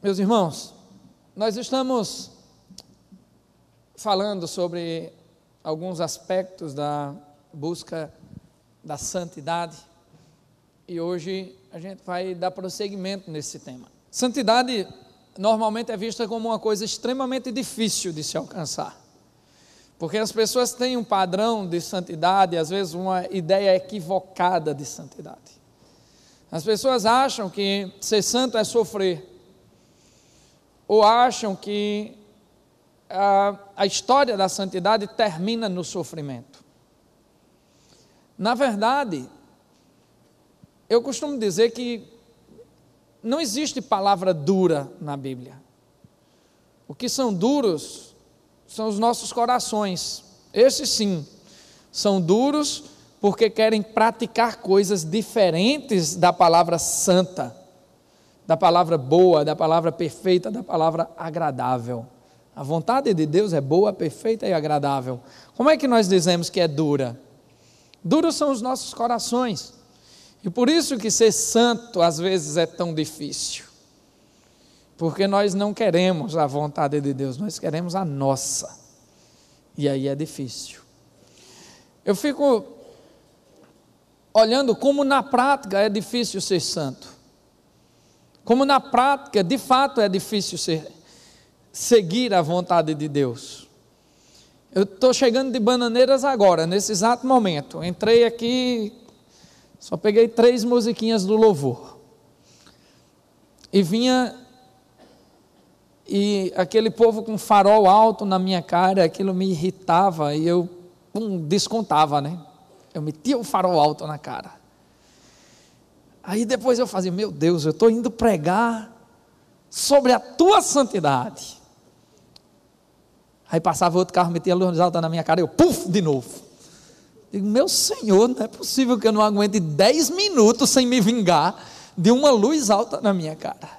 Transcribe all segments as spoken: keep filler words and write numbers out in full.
Meus irmãos, nós estamos falando sobre alguns aspectos da busca da santidade e hoje a gente vai dar prosseguimento nesse tema. Santidade normalmente é vista como uma coisa extremamente difícil de se alcançar, porque as pessoas têm um padrão de santidade, às vezes uma ideia equivocada de santidade. As pessoas acham que ser santo é sofrer, ou acham que a, a história da santidade termina no sofrimento. Na verdade, eu costumo dizer que não existe palavra dura na Bíblia. O que são duros são os nossos corações. Esses sim, são duros porque querem praticar coisas diferentes da palavra santa, da palavra boa, da palavra perfeita, da palavra agradável. A vontade de Deus é boa, perfeita e agradável. Como é que nós dizemos que é dura? Duros são os nossos corações. E por isso que ser santo às vezes é tão difícil. Porque nós não queremos a vontade de Deus, nós queremos a nossa. E aí é difícil. Eu fico olhando como na prática é difícil ser santo. Como na prática, de fato, é difícil ser, seguir a vontade de Deus. Eu estou chegando de Bananeiras agora, nesse exato momento. Entrei aqui, só peguei três musiquinhas do louvor. E vinha, e aquele povo com farol alto na minha cara, aquilo me irritava e eu pum, descontava, né? Eu metia o farol alto na cara. Aí depois eu fazia, meu Deus, eu estou indo pregar sobre a tua santidade. Aí passava outro carro, metia a luz alta na minha cara, eu puf, de novo. Digo, meu Senhor, não é possível que eu não aguente dez minutos sem me vingar de uma luz alta na minha cara.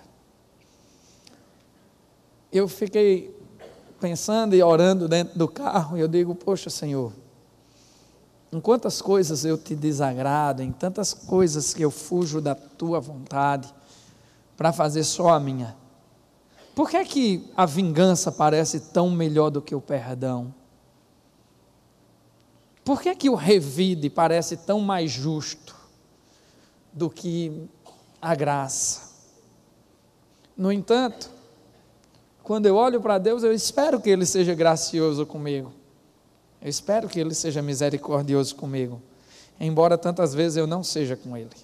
Eu fiquei pensando e orando dentro do carro, e eu digo, poxa Senhor, em quantas coisas eu te desagrado, em tantas coisas que eu fujo da tua vontade, para fazer só a minha. Por que é que a vingança parece tão melhor do que o perdão? Por que é que o revide parece tão mais justo do que a graça? No entanto, quando eu olho para Deus, eu espero que Ele seja gracioso comigo. Eu espero que Ele seja misericordioso comigo, embora tantas vezes eu não seja com Ele.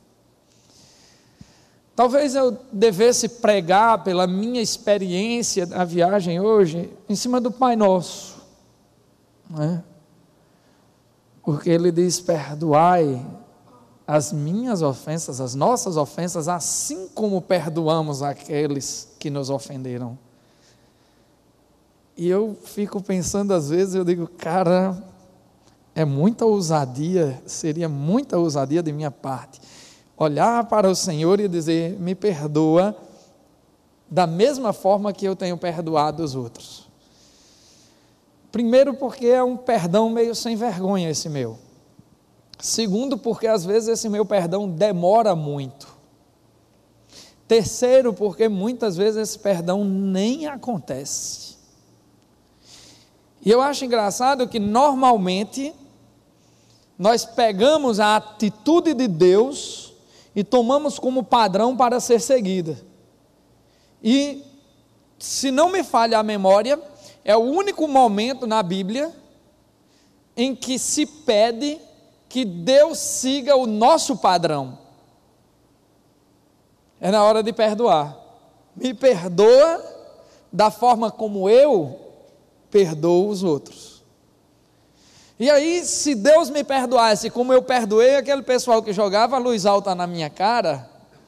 Talvez eu devesse pregar pela minha experiência da viagem hoje, em cima do Pai Nosso, né? Porque Ele diz, perdoai as minhas ofensas, as nossas ofensas, assim como perdoamos aqueles que nos ofenderam. E eu fico pensando às vezes, eu digo, cara, é muita ousadia, seria muita ousadia de minha parte, olhar para o Senhor e dizer, me perdoa, da mesma forma que eu tenho perdoado os outros. Primeiro porque é um perdão meio sem vergonha esse meu. Segundo porque às vezes esse meu perdão demora muito. Terceiro porque muitas vezes esse perdão nem acontece. E eu acho engraçado que normalmente nós pegamos a atitude de Deus e tomamos como padrão para ser seguida. E, se não me falha a memória, é o único momento na Bíblia em que se pede que Deus siga o nosso padrão. É na hora de perdoar. Me perdoa da forma como eu perdoo os outros. E aí, se Deus me perdoasse como eu perdoei aquele pessoal que jogava a luz alta na minha cara,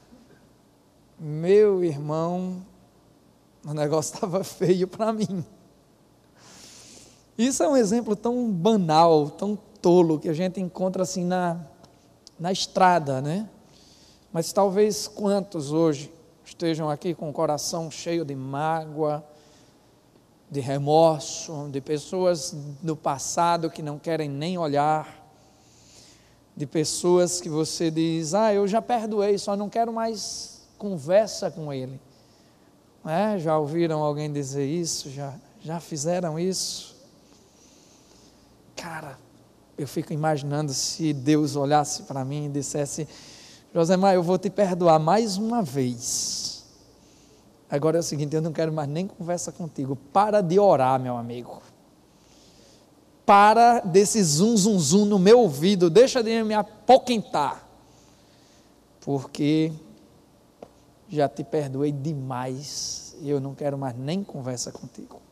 meu irmão, o negócio estava feio para mim. Isso é um exemplo tão banal, tão tolo, que a gente encontra assim na, na estrada, né? Mas talvez quantos hoje estejam aqui com o coração cheio de mágoa, de remorso, de pessoas do passado que não querem nem olhar, de pessoas que você diz, ah, eu já perdoei, só não quero mais conversa com ele. É, já ouviram alguém dizer isso? Já, já fizeram isso? Cara, eu fico imaginando se Deus olhasse para mim e dissesse: Josemar, eu vou te perdoar mais uma vez. Agora é o seguinte, eu não quero mais nem conversa contigo. Para de orar, meu amigo. Para desse zum, zum, zum no meu ouvido. Deixa de me apoquentar. Porque já te perdoei demais. E eu não quero mais nem conversa contigo.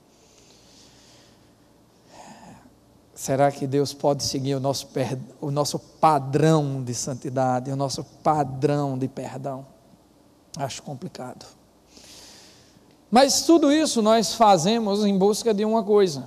Será que Deus pode seguir o nosso, o nosso padrão de santidade, o nosso padrão de perdão? Acho complicado. Mas tudo isso nós fazemos em busca de uma coisa,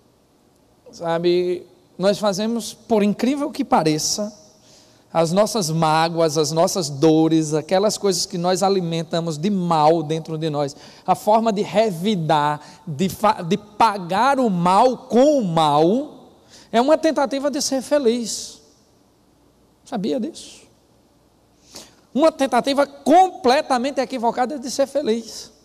sabe? Nós fazemos, por incrível que pareça, as nossas mágoas, as nossas dores, aquelas coisas que nós alimentamos de mal dentro de nós, a forma de revidar, de, de pagar o mal com o mal, é uma tentativa de ser feliz. Sabia disso? Uma tentativa completamente equivocada de ser feliz.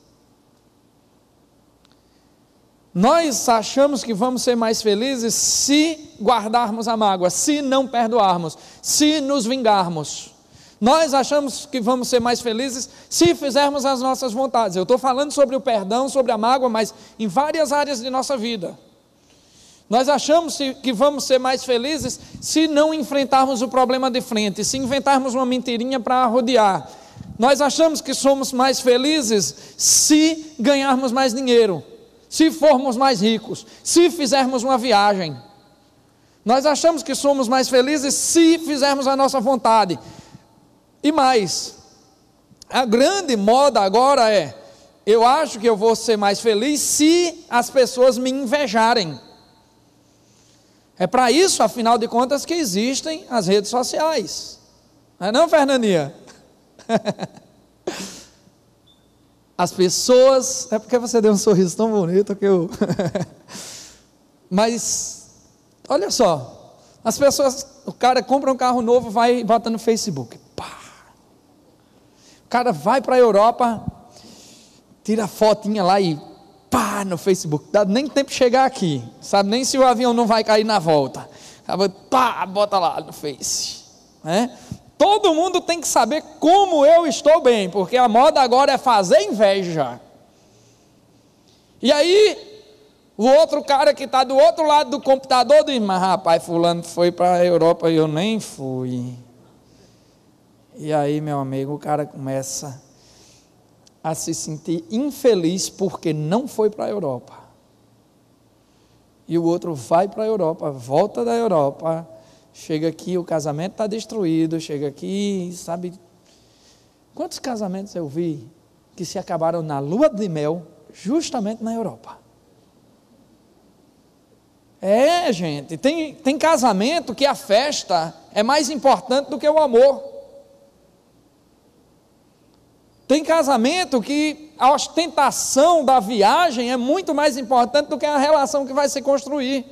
Nós achamos que vamos ser mais felizes se guardarmos a mágoa, se não perdoarmos, se nos vingarmos. Nós achamos que vamos ser mais felizes se fizermos as nossas vontades. Eu estou falando sobre o perdão, sobre a mágoa, mas em várias áreas de nossa vida. Nós achamos que vamos ser mais felizes se não enfrentarmos o problema de frente, se inventarmos uma mentirinha para rodear. Nós achamos que somos mais felizes se ganharmos mais dinheiro, se formos mais ricos, se fizermos uma viagem. Nós achamos que somos mais felizes se fizermos a nossa vontade. E mais, a grande moda agora é: eu acho que eu vou ser mais feliz se as pessoas me invejarem. É para isso, afinal de contas, que existem as redes sociais. Não é não, Fernandinha? As pessoas... É porque você deu um sorriso tão bonito que eu... Mas, olha só, as pessoas... O cara compra um carro novo, vai e bota no Facebook. Pá. O cara vai para a Europa, tira a fotinha lá e... pá, no Facebook, dá nem tempo de chegar aqui, sabe nem se o avião não vai cair na volta, pá, bota lá no Face, né? Todo mundo tem que saber como eu estou bem, porque a moda agora é fazer inveja. E aí, o outro cara que está do outro lado do computador diz: mas rapaz, fulano foi para a Europa e eu nem fui. E aí, meu amigo, o cara começa a se sentir infeliz porque não foi para a Europa. E o outro vai para a Europa, volta da Europa, chega aqui, o casamento está destruído, chega aqui, sabe? Quantos casamentos eu vi que se acabaram na lua de mel, justamente na Europa? É, gente, tem, tem casamento que a festa é mais importante do que o amor. Tem casamento que a ostentação da viagem é muito mais importante do que a relação que vai se construir.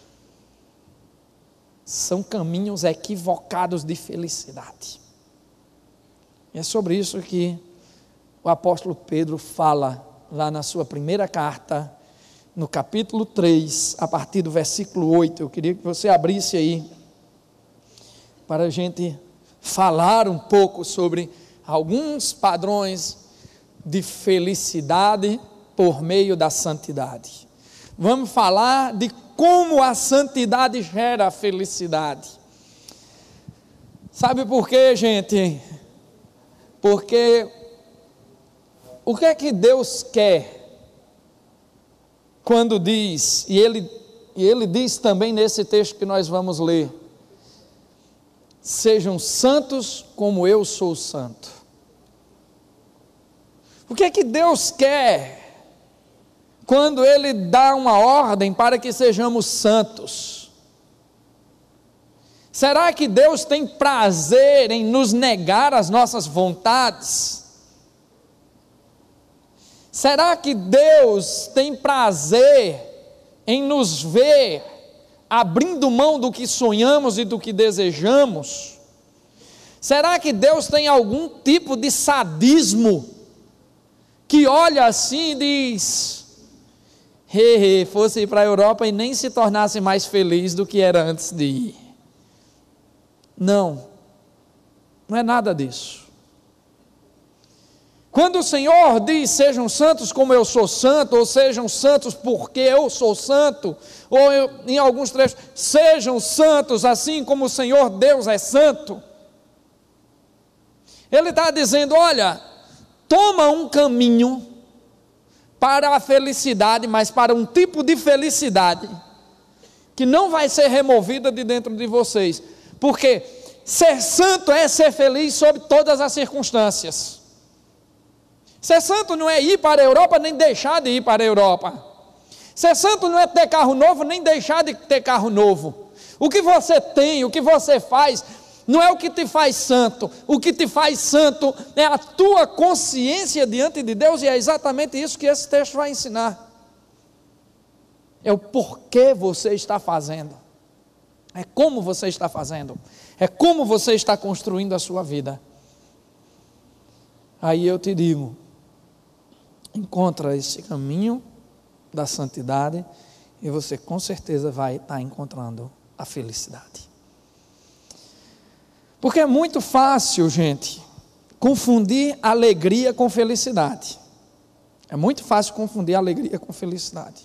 São caminhos equivocados de felicidade. E é sobre isso que o apóstolo Pedro fala lá na sua primeira carta, no capítulo três, a partir do versículo oito. Eu queria que você abrisse aí, para a gente falar um pouco sobre alguns padrões de felicidade por meio da santidade. Vamos falar de como a santidade gera felicidade. Sabe por quê, gente? Porque o que é que Deus quer quando diz, e ele, e ele diz também nesse texto que nós vamos ler: sejam santos como eu sou santo. O que é que Deus quer quando Ele dá uma ordem para que sejamos santos? Será que Deus tem prazer em nos negar as nossas vontades? Será que Deus tem prazer em nos ver abrindo mão do que sonhamos e do que desejamos? Será que Deus tem algum tipo de sadismo que olha assim e diz: he, he, fosse ir para a Europa e nem se tornasse mais feliz do que era antes de ir. Não, não é nada disso. Quando o Senhor diz: sejam santos como eu sou santo, ou sejam santos porque eu sou santo, ou eu, em alguns trechos, sejam santos assim como o Senhor Deus é santo, Ele está dizendo: olha, toma um caminho para a felicidade, mas para um tipo de felicidade que não vai ser removida de dentro de vocês, porque ser santo é ser feliz sob todas as circunstâncias. Ser santo não é ir para a Europa nem deixar de ir para a Europa. Ser santo não é ter carro novo nem deixar de ter carro novo. O que você tem, o que você faz, não é o que te faz santo. O que te faz santo é a tua consciência diante de Deus, e é exatamente isso que esse texto vai ensinar. É o porquê você está fazendo. É como você está fazendo. É como você está construindo a sua vida. Aí eu te digo: encontra esse caminho da santidade e você com certeza vai estar encontrando a felicidade. Porque é muito fácil, gente, confundir alegria com felicidade. É muito fácil confundir alegria com felicidade.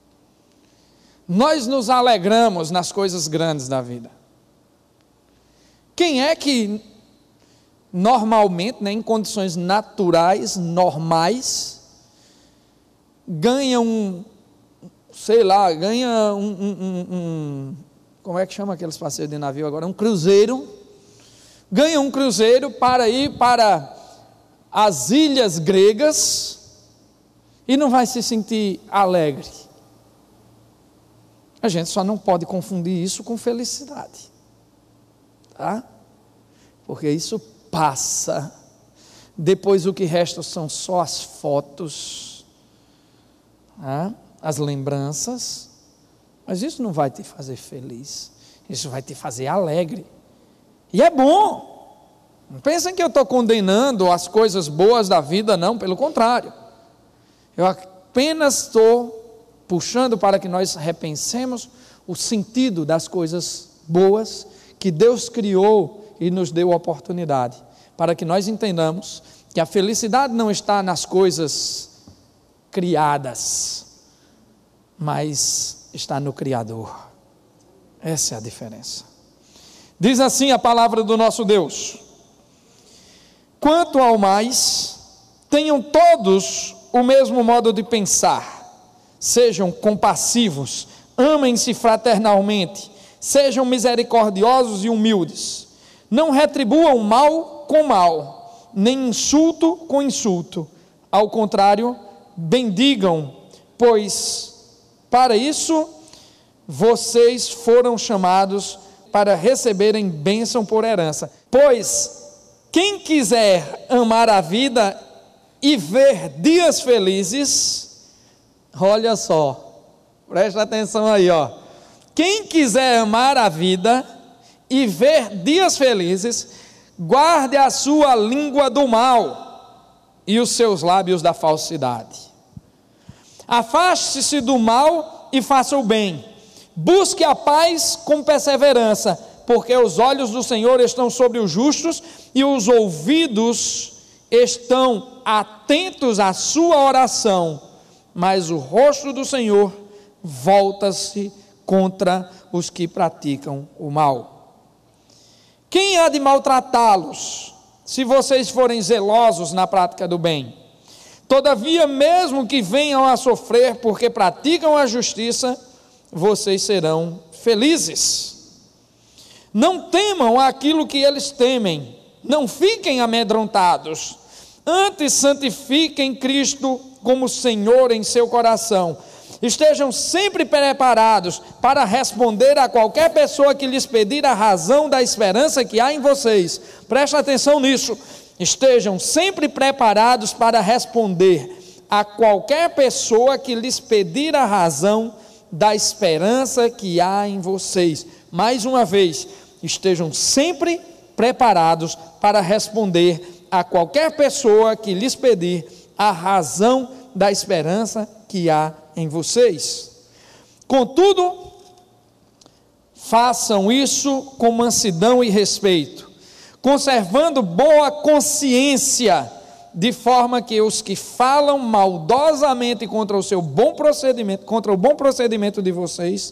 Nós nos alegramos nas coisas grandes da vida. Quem é que normalmente, né, em condições naturais, normais, ganha um, sei lá, ganha um, um, um, um, como é que chama aqueles passeios de navio agora? Um cruzeiro, ganha um cruzeiro para ir para as ilhas gregas e não vai se sentir alegre. A gente só não pode confundir isso com felicidade, tá? Porque isso passa. Depois o que resta são só as fotos, ah, as lembranças, mas isso não vai te fazer feliz, isso vai te fazer alegre, e é bom. Não pensem que eu estou condenando as coisas boas da vida, não, pelo contrário, eu apenas estou puxando para que nós repensemos o sentido das coisas boas que Deus criou e nos deu a oportunidade, para que nós entendamos que a felicidade não está nas coisas criadas, mas está no Criador. Essa é a diferença. Diz assim a palavra do nosso Deus: quanto ao mais, tenham todos o mesmo modo de pensar, sejam compassivos, amem-se fraternalmente, sejam misericordiosos e humildes, não retribuam mal com mal, nem insulto com insulto, ao contrário, bendigam, pois para isso vocês foram chamados, para receberem bênção por herança. Pois quem quiser amar a vida e ver dias felizes, olha só, presta atenção aí, ó. Quem quiser amar a vida e ver dias felizes, guarde a sua língua do mal e os seus lábios da falsidade. Afaste-se do mal e faça o bem. Busque a paz com perseverança, porque os olhos do Senhor estão sobre os justos e os ouvidos estão atentos à sua oração, mas o rosto do Senhor volta-se contra os que praticam o mal. Quem há de maltratá-los, se vocês forem zelosos na prática do bem? Todavia, mesmo que venham a sofrer porque praticam a justiça, vocês serão felizes. Não temam aquilo que eles temem, não fiquem amedrontados, antes santifiquem Cristo como Senhor em seu coração. Estejam sempre preparados para responder a qualquer pessoa que lhes pedir a razão da esperança que há em vocês. Presta atenção nisso. Estejam sempre preparados para responder a qualquer pessoa que lhes pedir a razão da esperança que há em vocês. Mais uma vez, estejam sempre preparados para responder a qualquer pessoa que lhes pedir a razão da esperança que há em vocês. Contudo, façam isso com mansidão e respeito, conservando boa consciência, de forma que os que falam maldosamente contra o seu bom procedimento, contra o bom procedimento de vocês,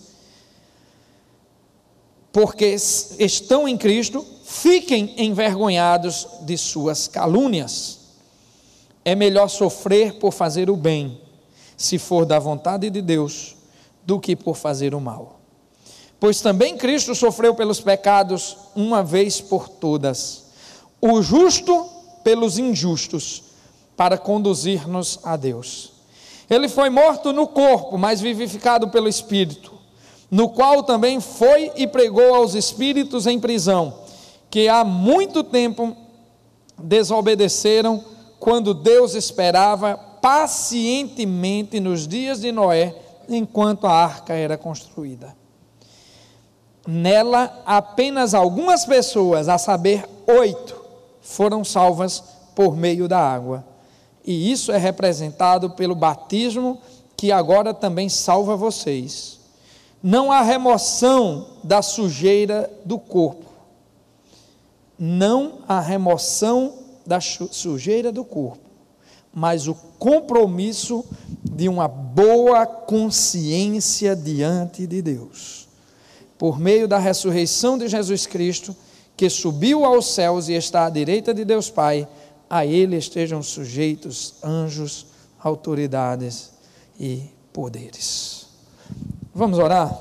porque estão em Cristo, fiquem envergonhados de suas calúnias. É melhor sofrer por fazer o bem, se for da vontade de Deus, do que por fazer o mal. Pois também Cristo sofreu pelos pecados uma vez por todas, o justo pelos injustos, para conduzir-nos a Deus. Ele foi morto no corpo, mas vivificado pelo Espírito, no qual também foi e pregou aos espíritos em prisão, que há muito tempo desobedeceram, quando Deus esperava pacientemente nos dias de Noé, enquanto a arca era construída. Nela, apenas algumas pessoas, a saber, oito, foram salvas por meio da água. E isso é representado pelo batismo, que agora também salva vocês. Não há remoção da sujeira do corpo. Não há remoção da sujeira do corpo, mas o compromisso de uma boa consciência diante de Deus, por meio da ressurreição de Jesus Cristo, que subiu aos céus e está à direita de Deus Pai. A Ele estejam sujeitos anjos, autoridades e poderes. Vamos orar?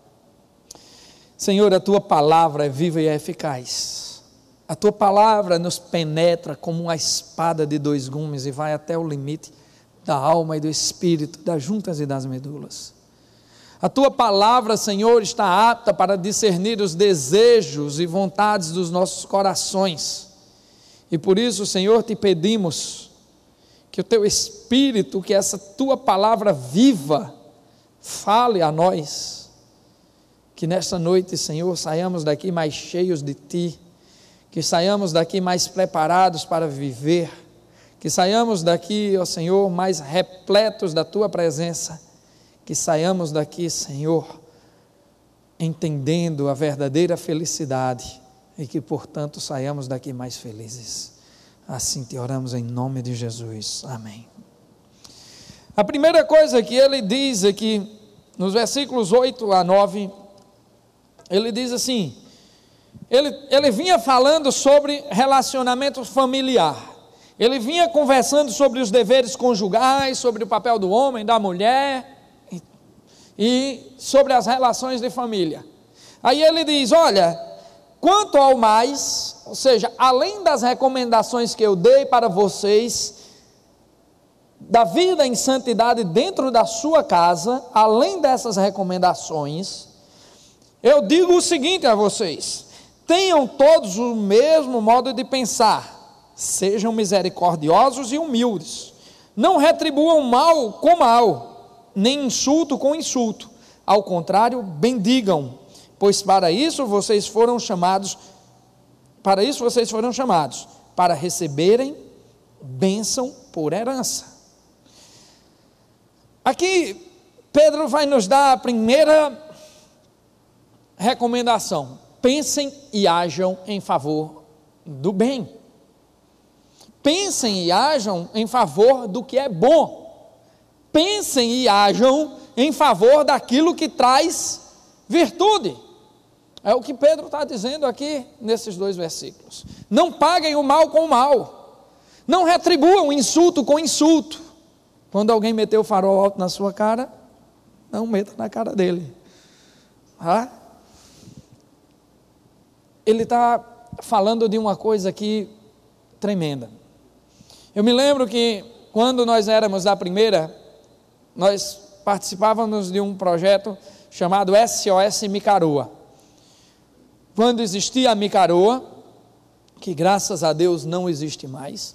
Senhor, a Tua palavra é viva e é eficaz. A Tua palavra nos penetra como uma espada de dois gumes e vai até o limite da alma e do espírito, das juntas e das medulas. A Tua palavra, Senhor, está apta para discernir os desejos e vontades dos nossos corações. E por isso, Senhor, te pedimos que o Teu Espírito, que essa Tua palavra viva, fale a nós. Que nesta noite, Senhor, saiamos daqui mais cheios de Ti, que saiamos daqui mais preparados para viver, que saiamos daqui, ó Senhor, mais repletos da Tua presença, que saiamos daqui, Senhor, entendendo a verdadeira felicidade e que, portanto, saiamos daqui mais felizes. Assim te oramos em nome de Jesus. Amém. A primeira coisa que ele diz aqui, nos versículos oito a nove, ele diz assim, ele, ele vinha falando sobre relacionamento familiar, ele vinha conversando sobre os deveres conjugais, sobre o papel do homem, da mulher, e sobre as relações de família. Aí ele diz, olha, quanto ao mais, ou seja, além das recomendações que eu dei para vocês, da vida em santidade dentro da sua casa, além dessas recomendações, eu digo o seguinte a vocês: tenham todos o mesmo modo de pensar, sejam misericordiosos e humildes, não retribuam mal com mal, nem insulto com insulto, ao contrário, bendigam, pois para isso vocês foram chamados, para isso vocês foram chamados, para receberem bênção por herança. Aqui, Pedro vai nos dar a primeira recomendação: pensem e ajam em favor do bem, pensem e ajam em favor do que é bom, pensem e ajam em favor daquilo que traz virtude. É o que Pedro está dizendo aqui nesses dois versículos. Não paguem o mal com o mal, não retribuam insulto com insulto. Quando alguém meteu o farol alto na sua cara, não meta na cara dele. Ah? Ele está falando de uma coisa aqui tremenda. Eu me lembro que quando nós éramos da primeira, nós participávamos de um projeto chamado S O S Micaroa. Quando existia a Micaroa, que graças a Deus não existe mais,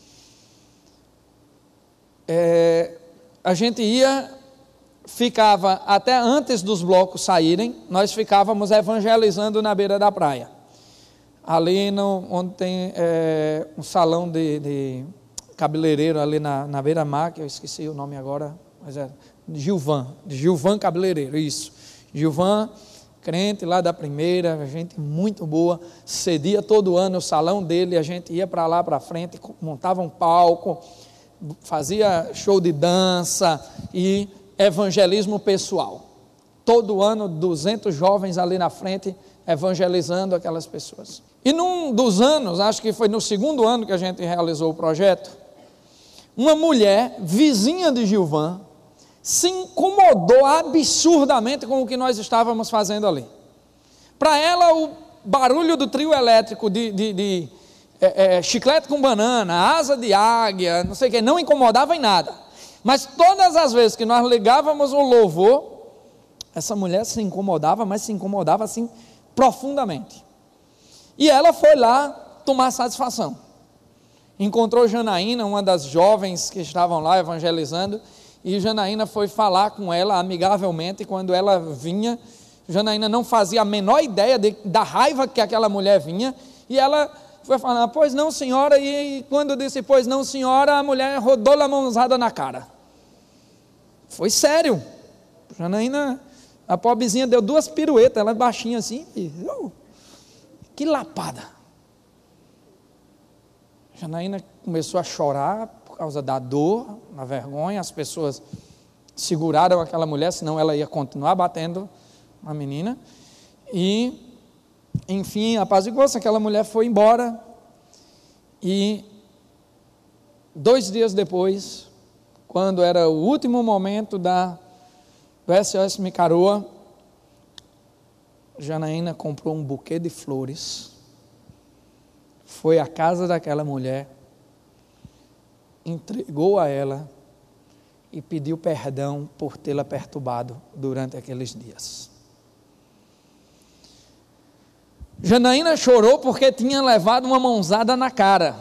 é, a gente ia, ficava até antes dos blocos saírem, nós ficávamos evangelizando na beira da praia, ali no, onde tem é, um salão de, de cabeleireiro ali na, na beira-mar, que eu esqueci o nome agora, mas é Gilvan, Gilvan Cabeleireiro, isso. Gilvan, crente lá da primeira, gente muito boa, cedia todo ano o salão dele, a gente ia para lá para frente, montava um palco, fazia show de dança e evangelismo pessoal. Todo ano, duzentos jovens ali na frente, evangelizando aquelas pessoas. E num dos anos, acho que foi no segundo ano que a gente realizou o projeto, uma mulher, vizinha de Gilvan, se incomodou absurdamente com o que nós estávamos fazendo ali. Para ela, o barulho do trio elétrico de, de, de é, é, chiclete com banana, asa de águia, não sei o que, não incomodava em nada. Mas todas as vezes que nós ligávamos o louvor, essa mulher se incomodava, mas se incomodava assim profundamente. E ela foi lá tomar satisfação. Encontrou Janaína, uma das jovens que estavam lá evangelizando, e Janaína foi falar com ela amigavelmente. Quando ela vinha, Janaína não fazia a menor ideia de, da raiva que aquela mulher vinha, e ela foi falar, pois não senhora, e quando disse, pois não senhora, a mulher rodou a mãozada na cara. Foi sério. Janaína, a pobrezinha deu duas piruetas, ela baixinha assim, e, oh, que lapada. Janaína começou a chorar por causa da dor, da vergonha. As pessoas seguraram aquela mulher, senão ela ia continuar batendo a menina. E, enfim, apaziguou-se, aquela mulher foi embora. E dois dias depois, quando era o último momento da, do S O S Micaroa, Janaína comprou um buquê de flores, foi à casa daquela mulher, entregou a ela e pediu perdão por tê-la perturbado durante aqueles dias. Janaína chorou porque tinha levado uma mãozada na cara.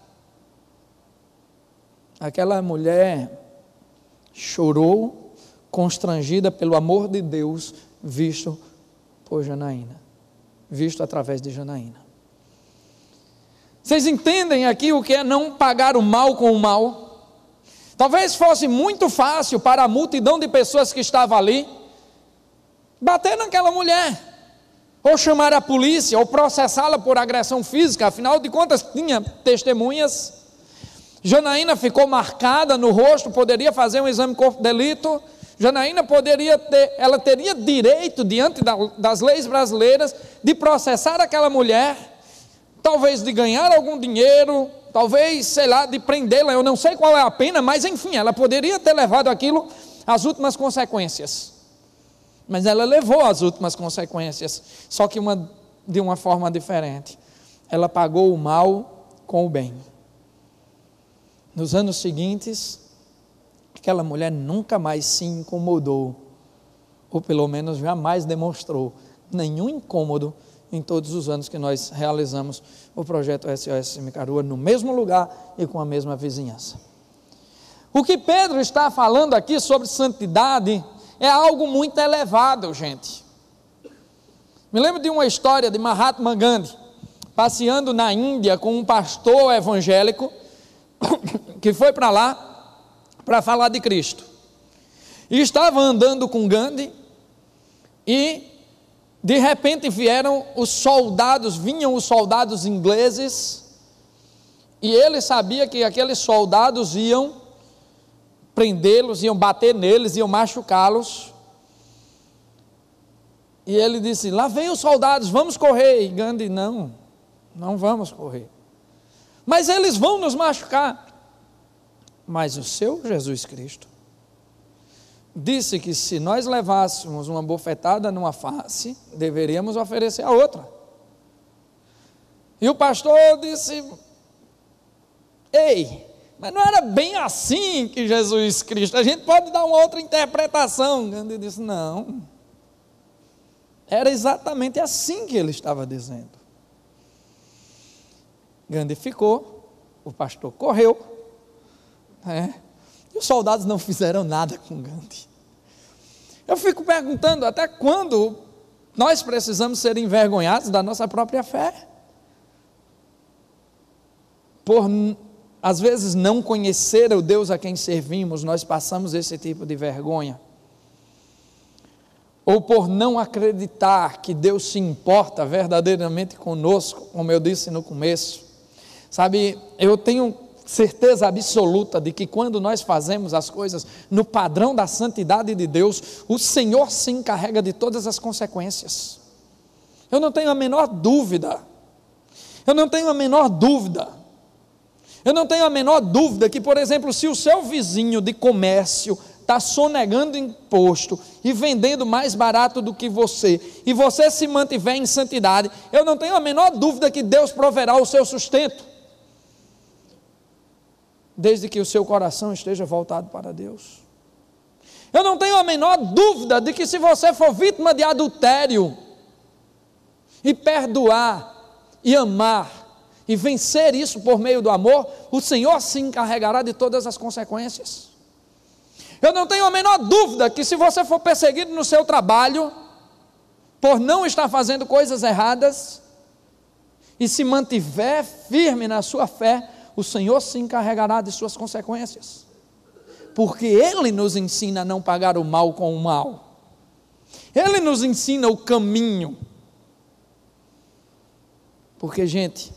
Aquela mulher chorou, constrangida pelo amor de Deus, visto por Janaína, visto através de Janaína. Vocês entendem aqui o que é não pagar o mal com o mal? Talvez fosse muito fácil para a multidão de pessoas que estava ali bater naquela mulher, ou chamar a polícia, ou processá-la por agressão física. Afinal de contas tinha testemunhas. Janaína ficou marcada no rosto, poderia fazer um exame corpo de delito. Janaína poderia ter, ela teria direito diante da, das leis brasileiras de processar aquela mulher, talvez de ganhar algum dinheiro, talvez, sei lá, de prendê-la. Eu não sei qual é a pena, mas enfim, ela poderia ter levado aquilo às últimas consequências. Mas ela levou às últimas consequências, só que uma, de uma forma diferente. Ela pagou o mal com o bem. Nos anos seguintes, aquela mulher nunca mais se incomodou, ou pelo menos jamais demonstrou nenhum incômodo em todos os anos que nós realizamos o projeto S O S Micaroa, no mesmo lugar e com a mesma vizinhança. O que Pedro está falando aqui sobre santidade é algo muito elevado, gente. Me lembro de uma história de Mahatma Gandhi, passeando na Índia com um pastor evangélico, que foi para lá para falar de Cristo. E estava andando com Gandhi, e de repente vieram os soldados, vinham os soldados ingleses, e ele sabia que aqueles soldados iam prendê-los, iam bater neles, iam machucá-los. E ele disse, lá vem os soldados, vamos correr. E Gandhi, não, não vamos correr. Mas eles vão nos machucar. Mas o seu Jesus Cristo disse que se nós levássemos uma bofetada numa face, deveríamos oferecer a outra. E o pastor disse, ei, mas não era bem assim que Jesus Cristo, a gente pode dar uma outra interpretação. Gandhi disse, não, era exatamente assim que ele estava dizendo. Gandhi ficou, o pastor correu, é, e os soldados não fizeram nada com Gandhi. Eu fico perguntando, até quando nós precisamos ser envergonhados da nossa própria fé? Por às vezes, não conhecer o Deus a quem servimos, nós passamos esse tipo de vergonha. Ou por não acreditar que Deus se importa verdadeiramente conosco, como eu disse no começo. Sabe, eu tenho certeza absoluta de que quando nós fazemos as coisas no padrão da santidade de Deus, o Senhor se encarrega de todas as consequências. Eu não tenho a menor dúvida, eu não tenho a menor dúvida, eu não tenho a menor dúvida que, por exemplo, se o seu vizinho de comércio está sonegando imposto e vendendo mais barato do que você, e você se mantiver em santidade, eu não tenho a menor dúvida que Deus proverá o seu sustento, desde que o seu coração esteja voltado para Deus. Eu não tenho a menor dúvida de que se você for vítima de adultério, e perdoar, e amar, e vencer isso por meio do amor, o Senhor se encarregará de todas as consequências. Eu não tenho a menor dúvida que se você for perseguido no seu trabalho, por não estar fazendo coisas erradas, e se mantiver firme na sua fé, o Senhor se encarregará de suas consequências, porque Ele nos ensina a não pagar o mal com o mal, Ele nos ensina o caminho, porque, gente,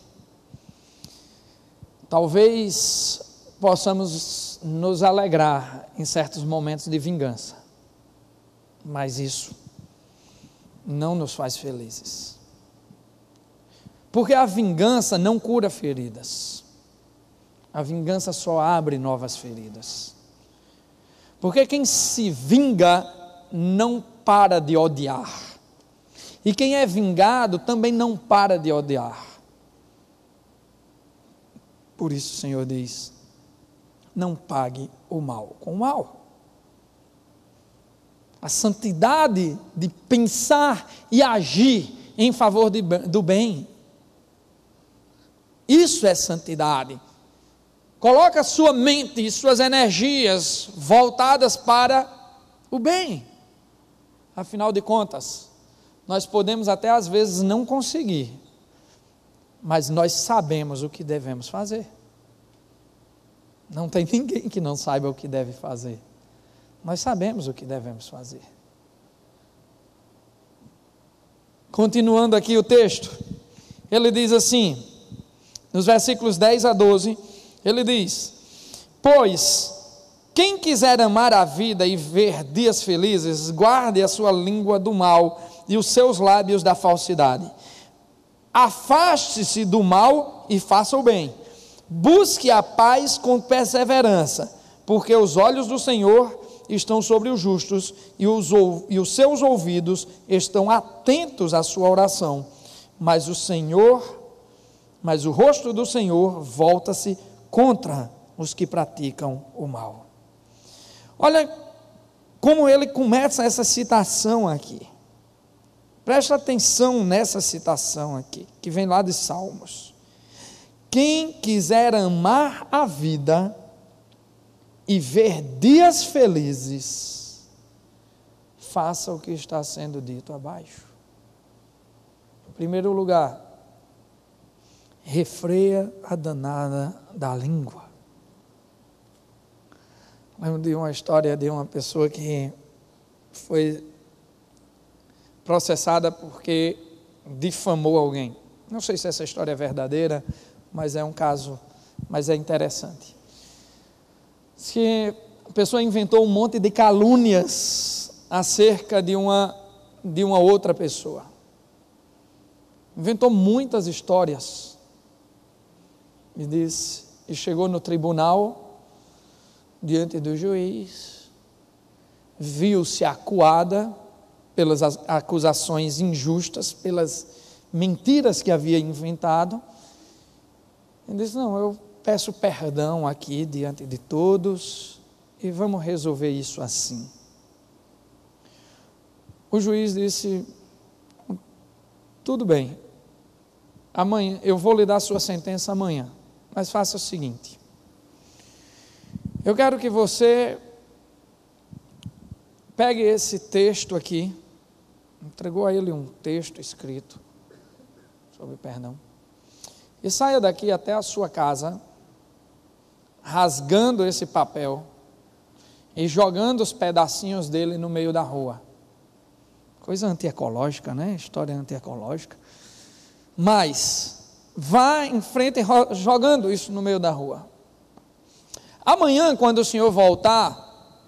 talvez possamos nos alegrar em certos momentos de vingança, mas isso não nos faz felizes, porque a vingança não cura feridas, a vingança só abre novas feridas, porque quem se vinga não para de odiar, e quem é vingado também não para de odiar. Por isso o Senhor diz: não pague o mal com o mal. A santidade de pensar e agir em favor de, do bem, isso é santidade. Coloca a sua mente e suas energias voltadas para o bem. Afinal de contas, nós podemos até às vezes não conseguir, mas nós sabemos o que devemos fazer. Não tem ninguém que não saiba o que deve fazer. Nós sabemos o que devemos fazer. Continuando aqui o texto, ele diz assim, nos versículos dez a doze, ele diz: pois quem quiser amar a vida e ver dias felizes, guarde a sua língua do mal e os seus lábios da falsidade. Afaste-se do mal e faça o bem. Busque a paz com perseverança, porque os olhos do Senhor estão sobre os justos e os, e os seus ouvidos estão atentos à sua oração. Mas o Senhor, mas o rosto do Senhor volta-se contra os que praticam o mal. Olha como ele começa essa citação aqui. Presta atenção nessa citação aqui, que vem lá de Salmos. Quem quiser amar a vida e ver dias felizes, faça o que está sendo dito abaixo. Em primeiro lugar, refreia a danada da língua. Lembro de uma história de uma pessoa que foi processada porque difamou alguém. Não sei se essa história é verdadeira, mas é um caso, mas é interessante. Que a pessoa inventou um monte de calúnias acerca de uma, de uma outra pessoa. Inventou muitas histórias. E disse, e chegou no tribunal, diante do juiz, viu-se acuada pelas acusações injustas, pelas mentiras que havia inventado. Ele disse: não, eu peço perdão aqui diante de todos e vamos resolver isso assim. O juiz disse: tudo bem, amanhã eu vou lhe dar a sua sentença amanhã, mas faça o seguinte: eu quero que você pegue esse texto aqui, entregou a ele um texto escrito sobre perdão, e saia daqui até a sua casa rasgando esse papel e jogando os pedacinhos dele no meio da rua. Coisa antiecológica, né? História antiecológica. Mas vá em frente jogando isso no meio da rua. Amanhã, quando o senhor voltar,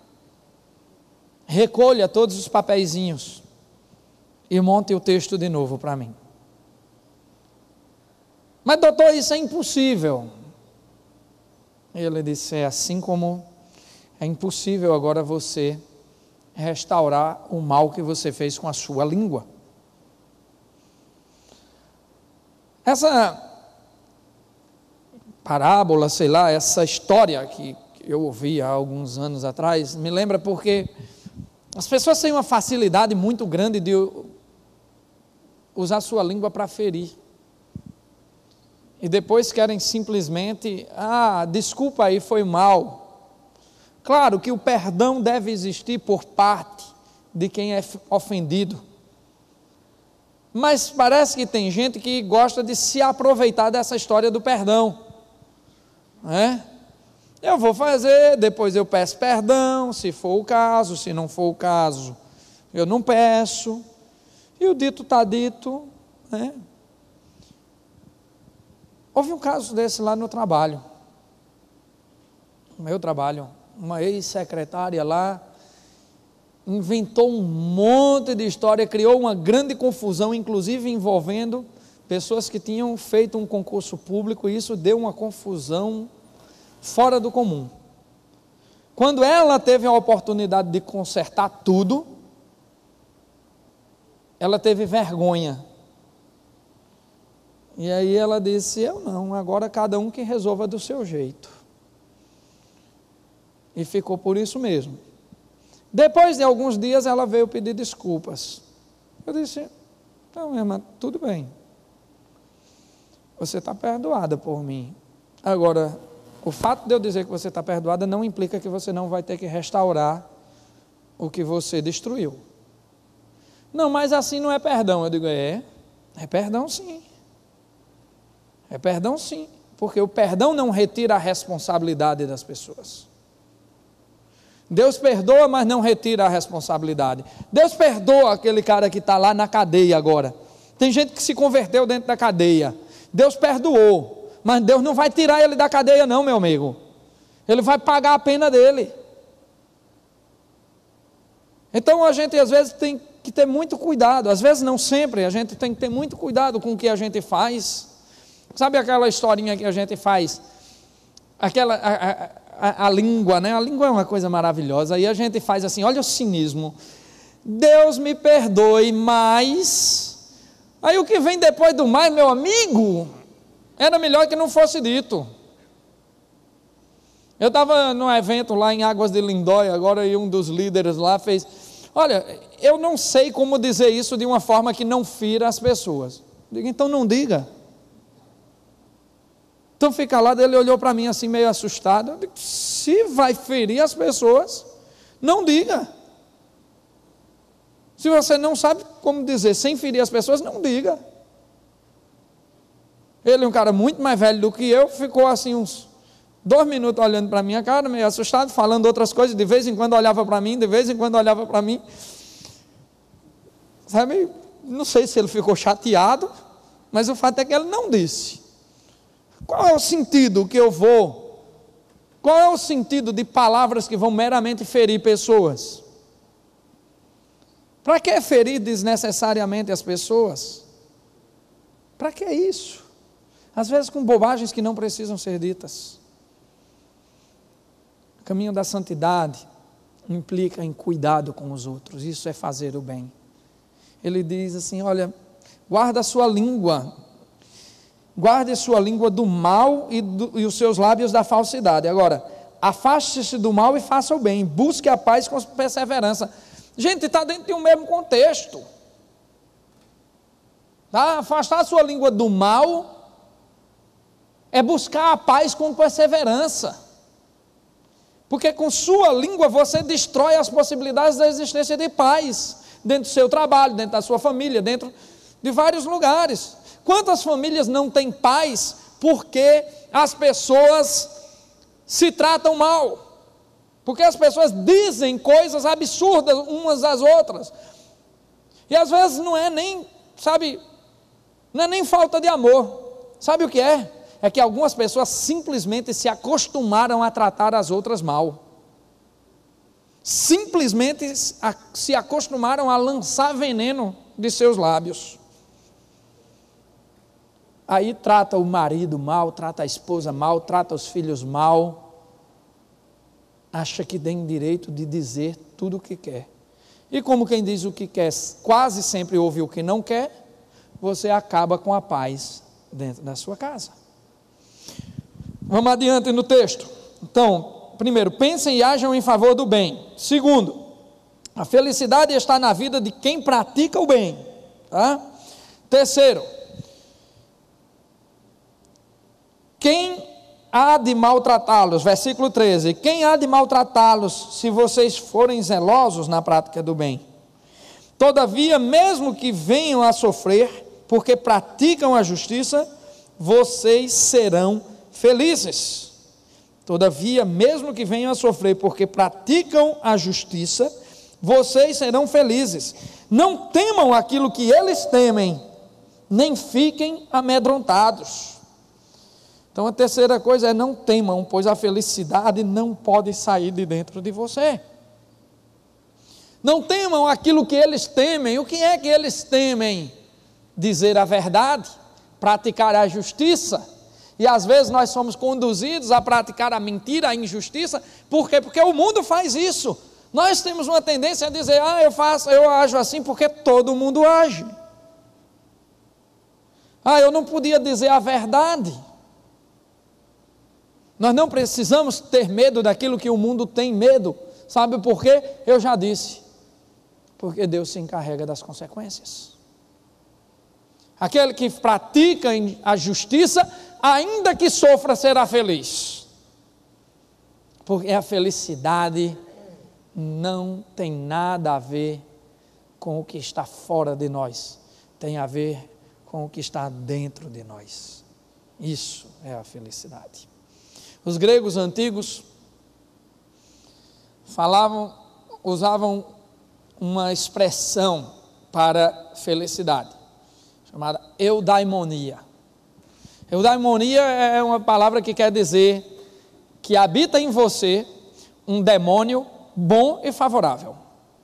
recolha todos os papeizinhos e monte o texto de novo para mim. Mas doutor, isso é impossível. Ele disse, é assim como é impossível agora você restaurar o mal que você fez com a sua língua. Essa parábola, sei lá, essa história que eu ouvi há alguns anos atrás, me lembra porque as pessoas têm uma facilidade muito grande de usar sua língua para ferir. E depois querem simplesmente, ah, desculpa aí, foi mal. Claro que o perdão deve existir por parte de quem é ofendido. Mas parece que tem gente que gosta de se aproveitar dessa história do perdão. É? Eu vou fazer, depois eu peço perdão, se for o caso, se não for o caso, eu não peço. E o dito está dito. Né? Houve um caso desse lá no trabalho. No meu trabalho. Uma ex-secretária lá inventou um monte de história, criou uma grande confusão, inclusive envolvendo pessoas que tinham feito um concurso público, e isso deu uma confusão fora do comum. Quando ela teve a oportunidade de consertar tudo, ela teve vergonha. E aí ela disse, eu não, agora cada um que resolva do seu jeito. E ficou por isso mesmo. Depois de alguns dias ela veio pedir desculpas. Eu disse, não, minha irmã, tudo bem. Você está perdoada por mim. Agora, o fato de eu dizer que você está perdoada não implica que você não vai ter que restaurar o que você destruiu. Não, mas assim não é perdão. Eu digo, é, é perdão sim. É perdão sim. Porque o perdão não retira a responsabilidade das pessoas. Deus perdoa, mas não retira a responsabilidade. Deus perdoa aquele cara que está lá na cadeia agora. Tem gente que se converteu dentro da cadeia. Deus perdoou, mas Deus não vai tirar ele da cadeia não, meu amigo. Ele vai pagar a pena dele. Então a gente às vezes tem que ter muito cuidado. Às vezes não sempre, a gente tem que ter muito cuidado com o que a gente faz. Sabe aquela historinha que a gente faz? Aquela... A, a, A, a língua, né? A língua é uma coisa maravilhosa. E a gente faz assim, olha o cinismo. Deus me perdoe, mas... Aí o que vem depois do mais, meu amigo, era melhor que não fosse dito. Eu estava num evento lá em Águas de Lindóia, agora, e um dos líderes lá fez... Olha, eu não sei como dizer isso de uma forma que não fira as pessoas. Digo, então não diga. Então fica lá, ele olhou para mim assim meio assustado. Eu digo, se vai ferir as pessoas, não diga. Se você não sabe como dizer sem ferir as pessoas, não diga. Ele é um cara muito mais velho do que eu, ficou assim uns dois minutos olhando para a minha cara, meio assustado, falando outras coisas, de vez em quando olhava para mim, de vez em quando olhava para mim. Sabe, não sei se ele ficou chateado, mas o fato é que ele não disse. Qual é o sentido que eu vou? Qual é o sentido de palavras que vão meramente ferir pessoas? Para que ferir desnecessariamente as pessoas? Para que isso? Às vezes com bobagens que não precisam ser ditas. O caminho da santidade implica em cuidado com os outros. Isso é fazer o bem. Ele diz assim, olha, guarda a sua língua. Guarde sua língua do mal e, do, e os seus lábios da falsidade. Agora, afaste-se do mal e faça o bem. Busque a paz com perseverança. Gente, está dentro de um mesmo contexto. Tá? Afastar a sua língua do mal é buscar a paz com perseverança. Porque com sua língua você destrói as possibilidades da existência de paz. Dentro do seu trabalho, dentro da sua família, dentro de vários lugares. Quantas famílias não têm paz porque as pessoas se tratam mal, porque as pessoas dizem coisas absurdas umas às outras, e às vezes não é nem, sabe, não é nem falta de amor, sabe o que é? É que algumas pessoas simplesmente se acostumaram a tratar as outras mal, simplesmente se acostumaram a lançar veneno de seus lábios. Aí trata o marido mal, trata a esposa mal, trata os filhos mal, acha que tem direito de dizer tudo o que quer. E como quem diz o que quer quase sempre ouve o que não quer, você acaba com a paz dentro da sua casa. Vamos adiante no texto. Então, primeiro, pensem e ajam em favor do bem. Segundo, a felicidade está na vida de quem pratica o bem. Tá? Terceiro, quem há de maltratá-los? Versículo treze. Quem há de maltratá-los se vocês forem zelosos na prática do bem? Todavia, mesmo que venham a sofrer, porque praticam a justiça, vocês serão felizes. Todavia, mesmo que venham a sofrer, porque praticam a justiça, vocês serão felizes. Não temam aquilo que eles temem, nem fiquem amedrontados. Então a terceira coisa é: não temam, pois a felicidade não pode sair de dentro de você. Não temam aquilo que eles temem. O que é que eles temem? Dizer a verdade, praticar a justiça. E às vezes nós somos conduzidos a praticar a mentira, a injustiça. Por quê? Porque o mundo faz isso. Nós temos uma tendência a dizer: ah, eu faço, eu ajo assim porque todo mundo age. Ah, eu não podia dizer a verdade. Nós não precisamos ter medo daquilo que o mundo tem medo. Sabe por quê? Eu já disse. Porque Deus se encarrega das consequências. Aquele que pratica a justiça, ainda que sofra, será feliz. Porque a felicidade não tem nada a ver com o que está fora de nós. Tem a ver com o que está dentro de nós. Isso é a felicidade. Os gregos antigos falavam, usavam uma expressão para felicidade, chamada eudaimonia. Eudaimonia é uma palavra que quer dizer que habita em você um demônio bom e favorável.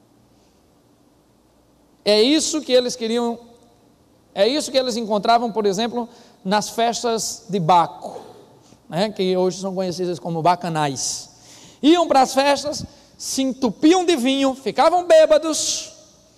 É isso que eles queriam, é isso que eles encontravam, por exemplo, nas festas de Baco, né, que hoje são conhecidas como bacanais. Iam para as festas, se entupiam de vinho, ficavam bêbados,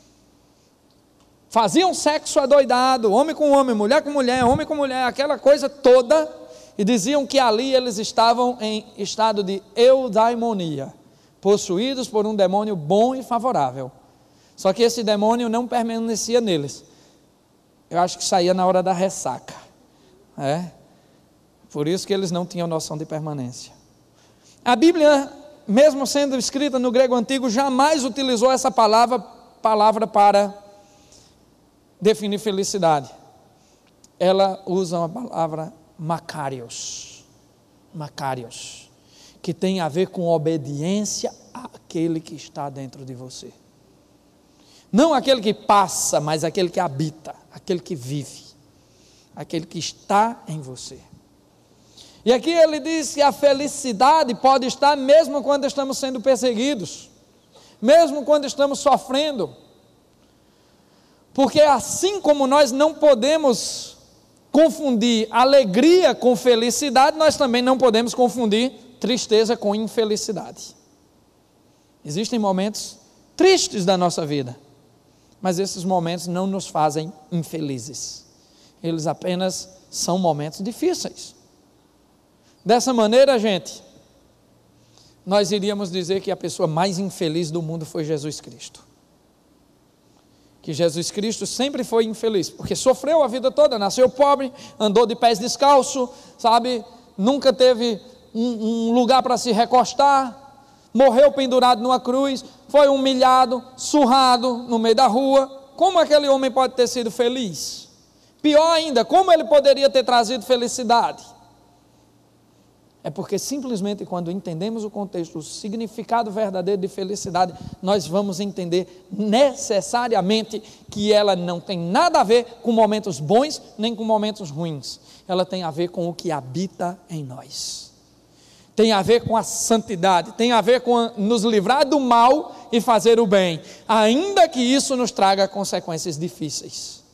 faziam sexo adoidado, homem com homem, mulher com mulher, homem com mulher, aquela coisa toda, e diziam que ali eles estavam em estado de eudaimonia, possuídos por um demônio bom e favorável. Só que esse demônio não permanecia neles. Eu acho que saía na hora da ressaca. É? Por isso que eles não tinham noção de permanência. A Bíblia, mesmo sendo escrita no grego antigo, jamais utilizou essa palavra, palavra para definir felicidade. Ela usa a palavra makarios, makarios, que tem a ver com obediência àquele que está dentro de você. Não aquele que passa, mas aquele que habita, aquele que vive, aquele que está em você. E aqui ele diz que a felicidade pode estar mesmo quando estamos sendo perseguidos, mesmo quando estamos sofrendo, porque assim como nós não podemos confundir alegria com felicidade, nós também não podemos confundir tristeza com infelicidade. Existem momentos tristes da nossa vida, mas esses momentos não nos fazem infelizes, eles apenas são momentos difíceis. Dessa maneira, gente, nós iríamos dizer que a pessoa mais infeliz do mundo foi Jesus Cristo. Que Jesus Cristo sempre foi infeliz, porque sofreu a vida toda, nasceu pobre, andou de pés descalço, sabe, nunca teve um, um lugar para se recostar, morreu pendurado numa cruz, foi humilhado, surrado no meio da rua. Como aquele homem pode ter sido feliz? Pior ainda, como ele poderia ter trazido felicidade? É porque simplesmente quando entendemos o contexto, o significado verdadeiro de felicidade, nós vamos entender necessariamente que ela não tem nada a ver com momentos bons, nem com momentos ruins. Ela tem a ver com o que habita em nós. Tem a ver com a santidade, tem a ver com a, nos livrar do mal e fazer o bem, ainda que isso nos traga consequências difíceis.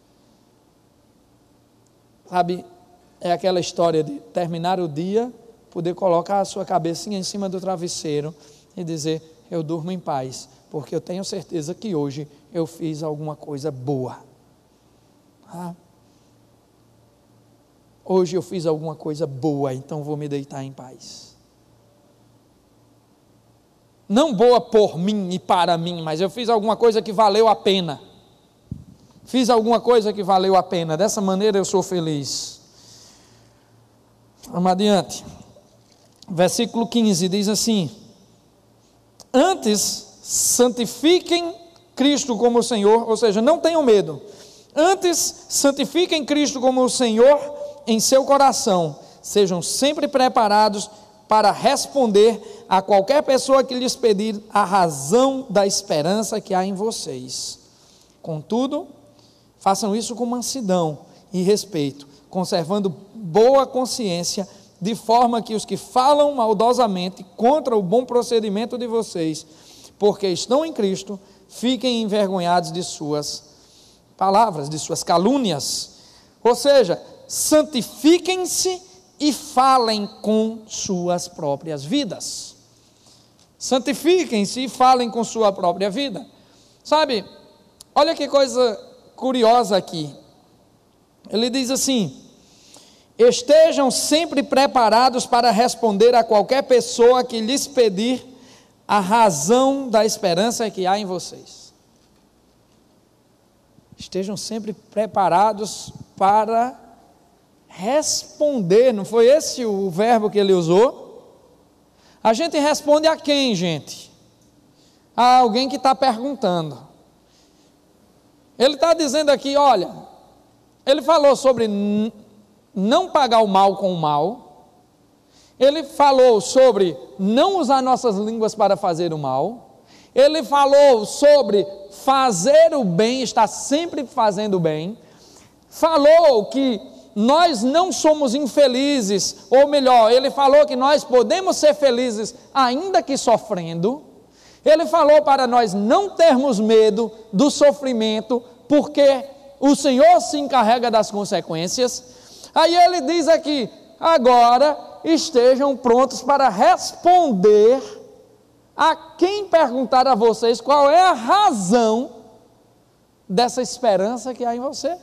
Sabe, é aquela história de terminar o dia, poder colocar a sua cabecinha em cima do travesseiro e dizer, eu durmo em paz, porque eu tenho certeza que hoje eu fiz alguma coisa boa. Ah, hoje eu fiz alguma coisa boa, então vou me deitar em paz. Não boa por mim e para mim, mas eu fiz alguma coisa que valeu a pena. Fiz alguma coisa que valeu a pena, dessa maneira eu sou feliz. Vamos adiante. Versículo quinze diz assim: antes santifiquem Cristo como o Senhor, ou seja, não tenham medo. Antes santifiquem Cristo como o Senhor em seu coração. Sejam sempre preparados para responder a qualquer pessoa que lhes pedir a razão da esperança que há em vocês. Contudo, façam isso com mansidão e respeito, conservando boa consciência, de forma que os que falam maldosamente contra o bom procedimento de vocês, porque estão em Cristo, fiquem envergonhados de suas palavras, de suas calúnias. Ou seja, santifiquem-se e falem com suas próprias vidas. Santifiquem-se e falem com sua própria vida. Sabe, olha que coisa curiosa aqui. Ele diz assim: estejam sempre preparados para responder a qualquer pessoa que lhes pedir a razão da esperança que há em vocês. Estejam sempre preparados para responder, não foi esse o verbo que ele usou? A gente responde a quem, gente? A alguém que está perguntando. Ele está dizendo aqui, olha, ele falou sobre não pagar o mal com o mal, ele falou sobre não usar nossas línguas para fazer o mal, ele falou sobre fazer o bem, estar sempre fazendo o bem, falou que nós não somos infelizes, ou melhor, ele falou que nós podemos ser felizes ainda que sofrendo, ele falou para nós não termos medo do sofrimento, porque o Senhor se encarrega das consequências. Aí ele diz aqui, agora estejam prontos para responder a quem perguntar a vocês qual é a razão dessa esperança que há em você.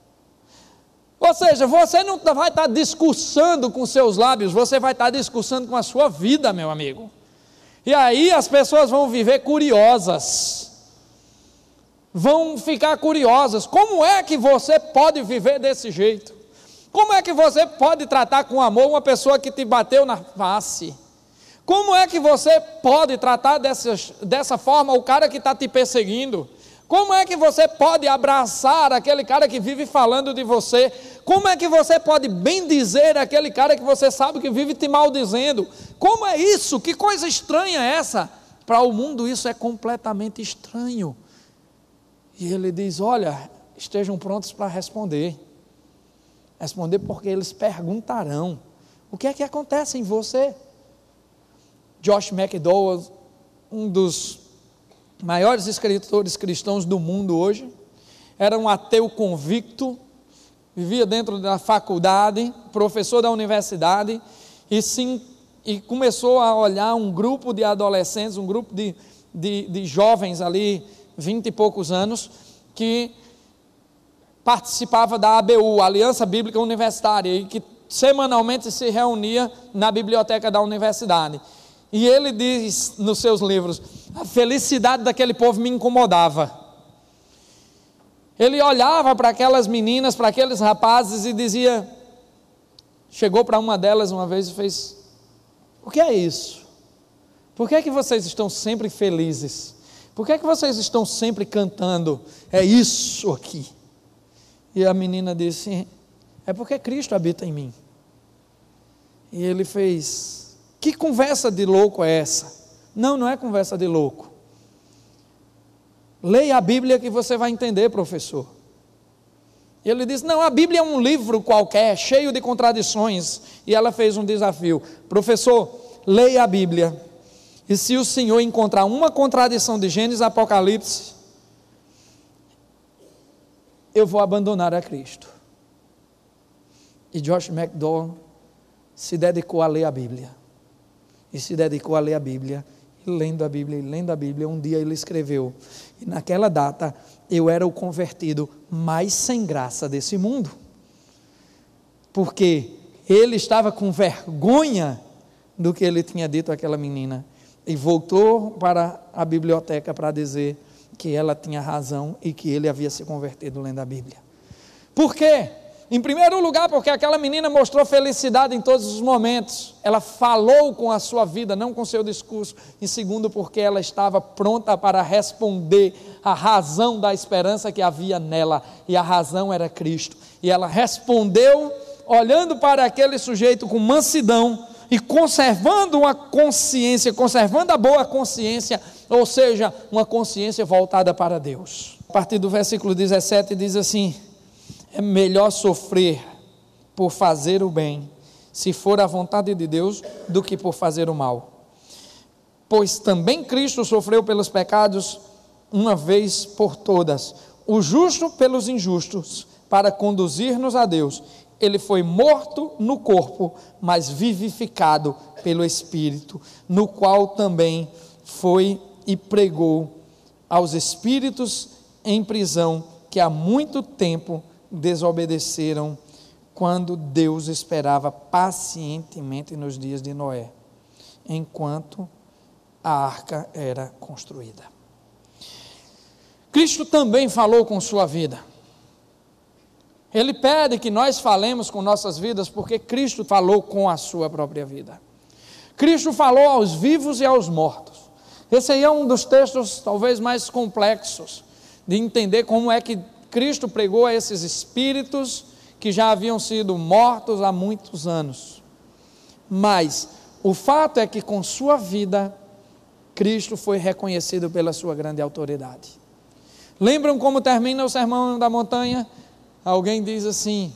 Ou seja, você não vai estar discursando com seus lábios, você vai estar discursando com a sua vida, meu amigo. E aí as pessoas vão viver curiosas, vão ficar curiosas, como é que você pode viver desse jeito? Como é que você pode tratar com amor uma pessoa que te bateu na face? Como é que você pode tratar dessa, dessa forma o cara que está te perseguindo? Como é que você pode abraçar aquele cara que vive falando de você? Como é que você pode bendizer aquele cara que você sabe que vive te maldizendo? Como é isso? Que coisa estranha é essa? Para o mundo isso é completamente estranho. E ele diz, olha, estejam prontos para responder. Responder porque eles perguntarão, o que é que acontece em você? Josh McDowell, um dos maiores escritores cristãos do mundo hoje, era um ateu convicto, vivia dentro da faculdade, professor da universidade, e, sim, e começou a olhar um grupo de adolescentes, um grupo de, de, de jovens ali, vinte e poucos anos, que participava da A B U, Aliança Bíblica Universitária, e que semanalmente se reunia na biblioteca da universidade. E ele diz nos seus livros, a felicidade daquele povo me incomodava. Ele olhava para aquelas meninas, para aqueles rapazes e dizia, chegou para uma delas uma vez e fez, o que é isso? Por que é que vocês estão sempre felizes? Por que é que vocês estão sempre cantando? É isso aqui. E a menina disse, é porque Cristo habita em mim. E ele fez: que conversa de louco é essa? Não, não é conversa de louco. Leia a Bíblia que você vai entender, professor. Ele disse: não, a Bíblia é um livro qualquer, cheio de contradições. E ela fez um desafio: professor, leia a Bíblia, e se o senhor encontrar uma contradição de Gênesis e Apocalipse, eu vou abandonar a Cristo. E Josh McDowell se dedicou a ler a Bíblia, e se dedicou a ler a Bíblia, e lendo a Bíblia, e lendo a Bíblia. Um dia ele escreveu: e naquela data eu era o convertido mais sem graça desse mundo, porque ele estava com vergonha do que ele tinha dito àquela menina, e voltou para a biblioteca para dizer que ela tinha razão e que ele havia se convertido lendo a Bíblia. Por quê? Em primeiro lugar, porque aquela menina mostrou felicidade em todos os momentos. Ela falou com a sua vida, não com seu discurso. Em segundo, porque ela estava pronta para responder a razão da esperança que havia nela. E a razão era Cristo. E ela respondeu olhando para aquele sujeito com mansidão e conservando uma consciência, conservando a boa consciência, ou seja, uma consciência voltada para Deus. A partir do versículo dezessete diz assim: é melhor sofrer por fazer o bem, se for a vontade de Deus, do que por fazer o mal. Pois também Cristo sofreu pelos pecados uma vez por todas, o justo pelos injustos, para conduzir-nos a Deus. Ele foi morto no corpo, mas vivificado pelo Espírito, no qual também foi e pregou aos espíritos em prisão, que há muito tempo desobedeceram, quando Deus esperava pacientemente nos dias de Noé, enquanto a arca era construída. Cristo também falou com sua vida. Ele pede que nós falemos com nossas vidas, porque Cristo falou com a sua própria vida. Cristo falou aos vivos e aos mortos. Esse aí é um dos textos talvez mais complexos de entender como é que Cristo pregou a esses espíritos que já haviam sido mortos há muitos anos. Mas o fato é que com sua vida, Cristo foi reconhecido pela sua grande autoridade. Lembram como termina o Sermão da Montanha? Alguém diz assim: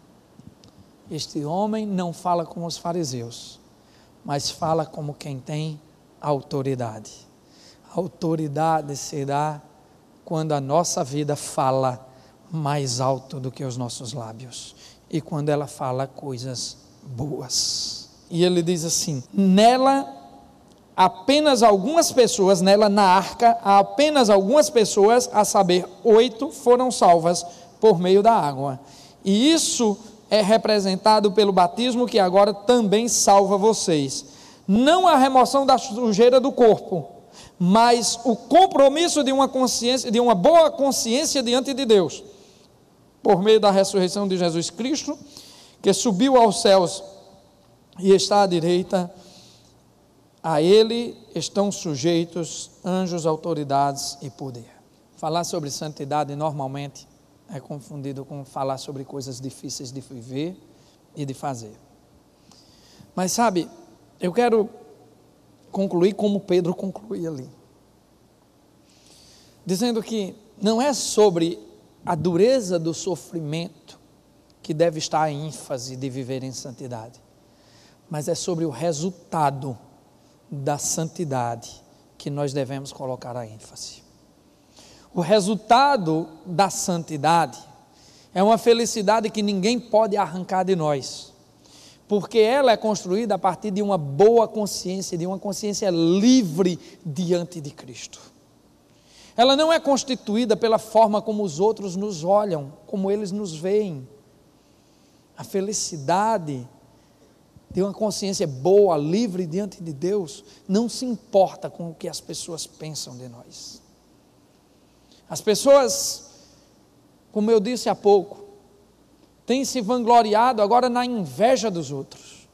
este homem não fala como os fariseus, mas fala como quem tem autoridade. A autoridade se dá quando a nossa vida fala mais alto do que os nossos lábios, e quando ela fala coisas boas. E ele diz assim: nela apenas algumas pessoas, nela na arca, apenas algumas pessoas, a saber, oito, foram salvas por meio da água. E isso é representado pelo batismo, que agora também salva vocês. Não a remoção da sujeira do corpo, mas o compromisso de uma consciência, de uma boa consciência diante de Deus, por meio da ressurreição de Jesus Cristo, que subiu aos céus e está à direita. A ele estão sujeitos anjos, autoridades e poder. Falar sobre santidade normalmente é confundido com falar sobre coisas difíceis de viver e de fazer. Mas sabe, eu quero concluir como Pedro conclui ali, dizendo que não é sobre a dureza do sofrimento que deve estar a ênfase de viver em santidade, mas é sobre o resultado da santidade que nós devemos colocar a ênfase. O resultado da santidade é uma felicidade que ninguém pode arrancar de nós, porque ela é construída a partir de uma boa consciência, de uma consciência livre diante de Cristo. Ela não é constituída pela forma como os outros nos olham, como eles nos veem. A felicidade de uma consciência boa, livre diante de Deus, não se importa com o que as pessoas pensam de nós. As pessoas, como eu disse há pouco, têm se vangloriado agora na inveja dos outros.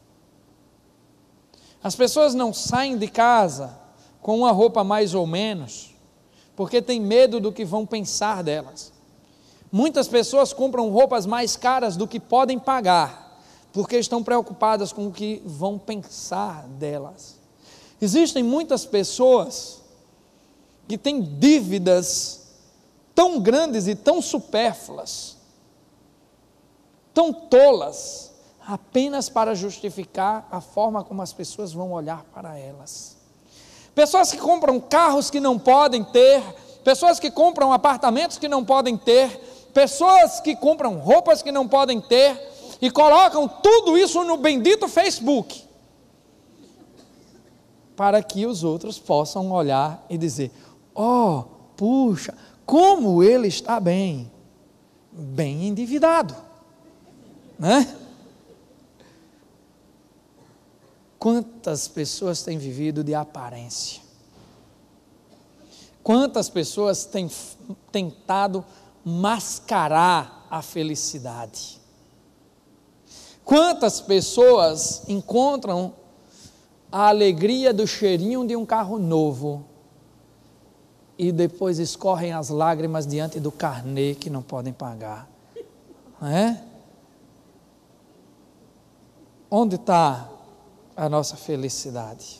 As pessoas não saem de casa com uma roupa mais ou menos, porque têm medo do que vão pensar delas. Muitas pessoas compram roupas mais caras do que podem pagar, porque estão preocupadas com o que vão pensar delas. Existem muitas pessoas que têm dívidas tão grandes e tão supérfluas, tão tolas, apenas para justificar a forma como as pessoas vão olhar para elas. Pessoas que compram carros que não podem ter, pessoas que compram apartamentos que não podem ter, pessoas que compram roupas que não podem ter, e colocam tudo isso no bendito Facebook, para que os outros possam olhar e dizer: oh, puxa, como ele está bem, bem endividado, né? Quantas pessoas têm vivido de aparência? Quantas pessoas têm tentado mascarar a felicidade? Quantas pessoas encontram a alegria do cheirinho de um carro novo e depois escorrem as lágrimas diante do carnê que não podem pagar? Não é? Onde está a nossa felicidade?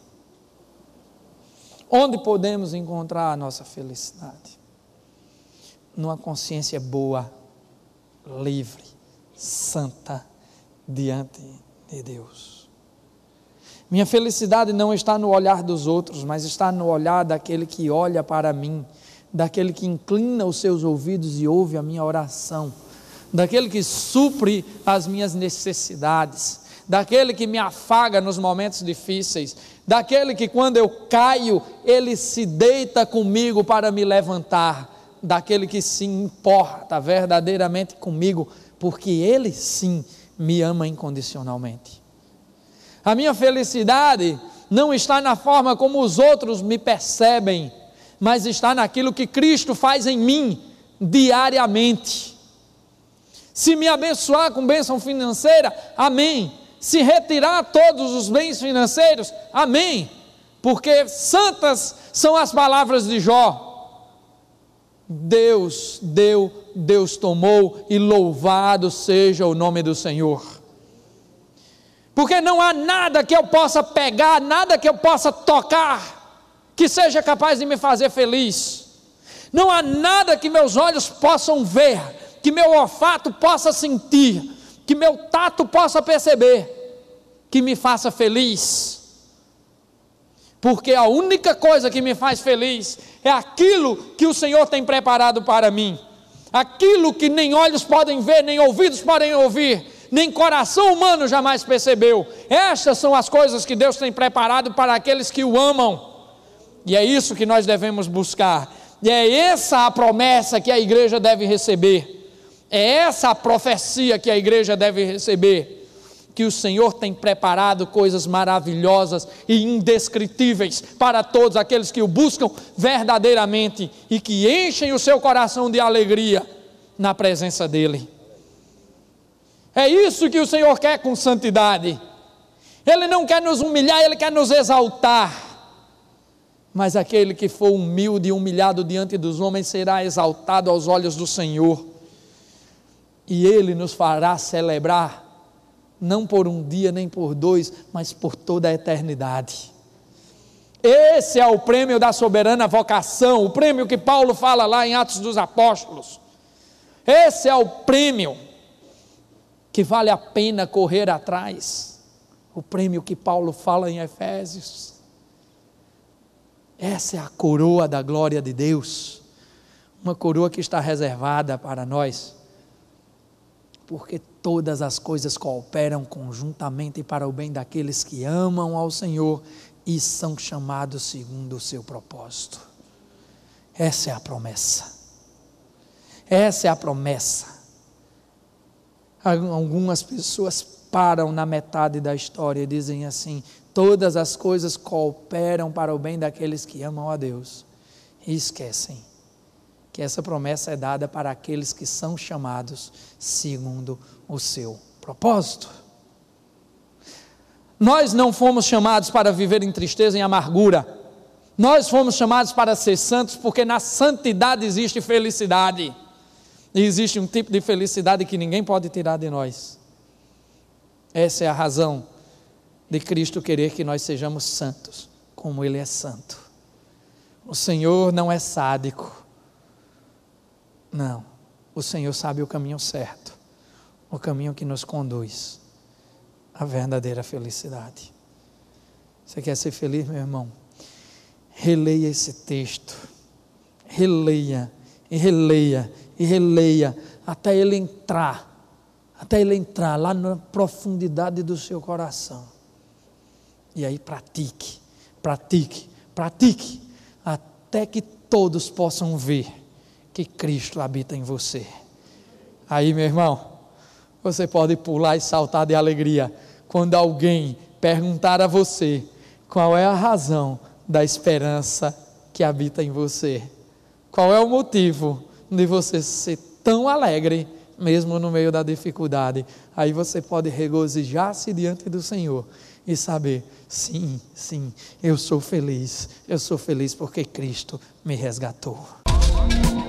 Onde podemos encontrar a nossa felicidade? Numa consciência boa, livre, santa, diante de Deus. Minha felicidade não está no olhar dos outros, mas está no olhar daquele que olha para mim, daquele que inclina os seus ouvidos e ouve a minha oração, daquele que supre as minhas necessidades, daquele que me afaga nos momentos difíceis, daquele que quando eu caio, ele se deita comigo para me levantar, daquele que se importa verdadeiramente comigo, porque ele sim me ama incondicionalmente. A minha felicidade não está na forma como os outros me percebem, mas está naquilo que Cristo faz em mim diariamente. Se me abençoar com bênção financeira, amém. Se retirar todos os bens financeiros, amém. Porque santas são as palavras de Jó. Deus deu, Deus tomou, e louvado seja o nome do Senhor. Porque não há nada que eu possa pegar, nada que eu possa tocar, que seja capaz de me fazer feliz. Não há nada que meus olhos possam ver, que meu olfato possa sentir, que meu tato possa perceber, que me faça feliz. Porque a única coisa que me faz feliz é aquilo que o Senhor tem preparado para mim, aquilo que nem olhos podem ver, nem ouvidos podem ouvir, nem coração humano jamais percebeu. Estas são as coisas que Deus tem preparado para aqueles que o amam, e é isso que nós devemos buscar, e é essa a promessa que a igreja deve receber, é essa a profecia que a igreja deve receber, que o Senhor tem preparado coisas maravilhosas e indescritíveis para todos aqueles que o buscam verdadeiramente e que enchem o seu coração de alegria na presença dEle. É isso que o Senhor quer com santidade. Ele não quer nos humilhar, Ele quer nos exaltar. Mas aquele que for humilde e humilhado diante dos homens será exaltado aos olhos do Senhor. E Ele nos fará celebrar, não por um dia nem por dois, mas por toda a eternidade. Esse é o prêmio da soberana vocação, o prêmio que Paulo fala lá em Atos dos Apóstolos. Esse é o prêmio que vale a pena correr atrás, o prêmio que Paulo fala em Efésios. Essa é a coroa da glória de Deus, uma coroa que está reservada para nós, porque todas as coisas cooperam conjuntamente para o bem daqueles que amam ao Senhor e são chamados segundo o seu propósito. Essa é a promessa, essa é a promessa. Algumas pessoas param na metade da história e dizem assim: todas as coisas cooperam para o bem daqueles que amam a Deus, e esquecem que essa promessa é dada para aqueles que são chamados segundo o seu propósito. Nós não fomos chamados para viver em tristeza e amargura, nós fomos chamados para ser santos, porque na santidade existe felicidade, e existe um tipo de felicidade que ninguém pode tirar de nós. Essa é a razão de Cristo querer que nós sejamos santos, como Ele é santo. O Senhor não é sádico. Não, o Senhor sabe o caminho certo, o caminho que nos conduz à verdadeira felicidade. Você quer ser feliz, meu irmão? Releia esse texto, releia, e releia, e releia, até ele entrar, até ele entrar lá na profundidade do seu coração. E aí pratique, pratique, pratique, até que todos possam ver que Cristo habita em você. Aí, meu irmão, você pode pular e saltar de alegria quando alguém perguntar a você qual é a razão da esperança que habita em você. Qual é o motivo de você ser tão alegre mesmo no meio da dificuldade? Aí você pode regozijar-se diante do Senhor e saber, sim, sim, eu sou feliz, eu sou feliz porque Cristo me resgatou.